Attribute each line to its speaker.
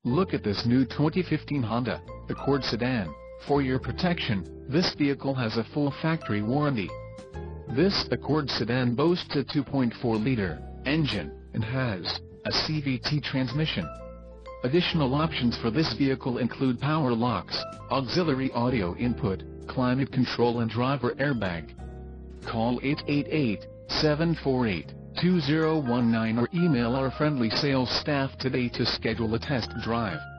Speaker 1: Look at this new 2015 Honda Accord sedan. For your protection, this vehicle has a full factory warranty. This Accord sedan boasts a 2.4-liter engine and has a CVT transmission. Additional options for this vehicle include power locks, auxiliary audio input, climate control and driver airbag. Call 888-748-2019 or email our friendly sales staff today to schedule a test drive.